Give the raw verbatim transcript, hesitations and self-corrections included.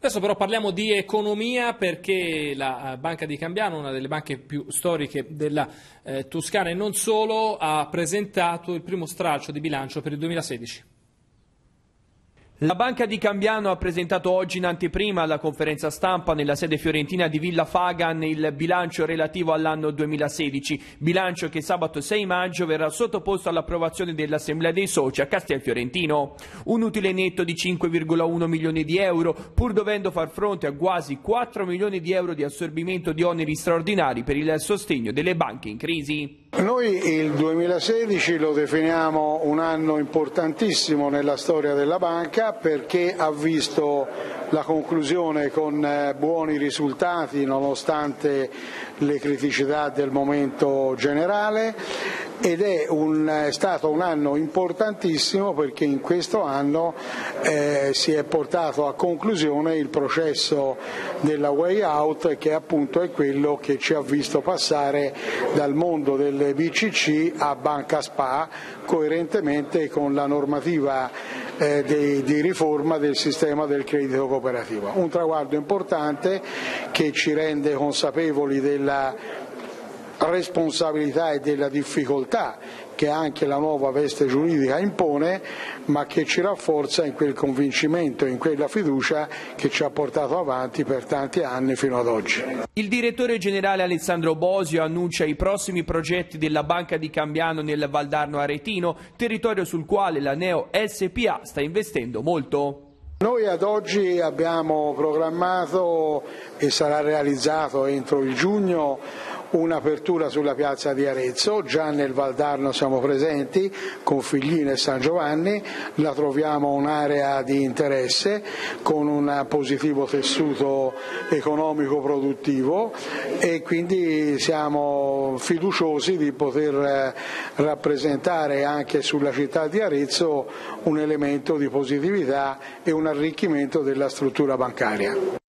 Adesso però parliamo di economia, perché la Banca di Cambiano, una delle banche più storiche della eh, Toscana e non solo, ha presentato il primo stralcio di bilancio per il duemilasedici. La Banca di Cambiano ha presentato oggi in anteprima alla conferenza stampa nella sede fiorentina di Villa Fagan il bilancio relativo all'anno duemilasedici, bilancio che sabato sei maggio verrà sottoposto all'approvazione dell'Assemblea dei Soci a Castelfiorentino. Un utile netto di cinque virgola uno milioni di euro, pur dovendo far fronte a quasi quattro milioni di euro di assorbimento di oneri straordinari per il sostegno delle banche in crisi. Noi il duemilasedici lo definiamo un anno importantissimo nella storia della banca, perché ha visto la conclusione con buoni risultati nonostante le criticità del momento generale, ed è, un, è stato un anno importantissimo perché in questo anno eh, si è portato a conclusione il processo della way out, che appunto è quello che ci ha visto passare dal mondo delle B C C a Banca S P A, coerentemente con la normativa eh, di, di riforma del sistema del credito cooperativo. Un traguardo importante che ci rende consapevoli della responsabilità e della difficoltà che anche la nuova veste giuridica impone, ma che ci rafforza in quel convincimento, in quella fiducia che ci ha portato avanti per tanti anni fino ad oggi. Il direttore generale Alessandro Bosio annuncia i prossimi progetti della Banca di Cambiano nel Valdarno Aretino, territorio sul quale la Neo S P A sta investendo molto. Noi ad oggi abbiamo programmato e sarà realizzato entro il giugno un'apertura sulla piazza di Arezzo. Già nel Valdarno siamo presenti con Figline e San Giovanni, la troviamo un'area di interesse con un positivo tessuto economico produttivo e quindi siamo fiduciosi di poter rappresentare anche sulla città di Arezzo un elemento di positività e un arricchimento della struttura bancaria.